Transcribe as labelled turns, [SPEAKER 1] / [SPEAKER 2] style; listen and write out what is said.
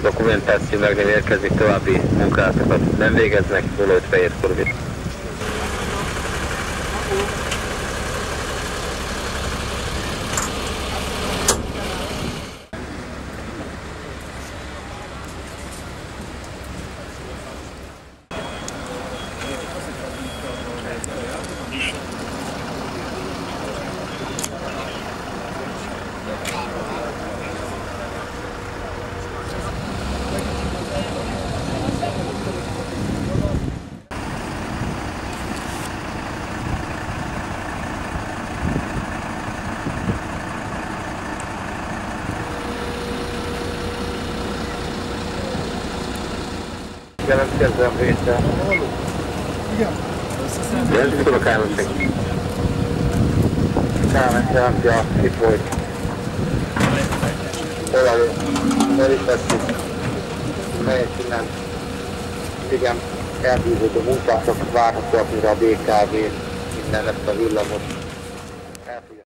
[SPEAKER 1] dokumentáció meg nem érkezik, további munkálatokat nem végeznek, 05 fehér korvét. Jelentkezzem vétel.
[SPEAKER 2] Igen.
[SPEAKER 1] Jelentkezzem a Kálmányság. Kálmányság, itt volt. El is vesszük. Melyek innen. Igen, elbízott a munkások, várhatóak, mire a BKV innen ezt a villamos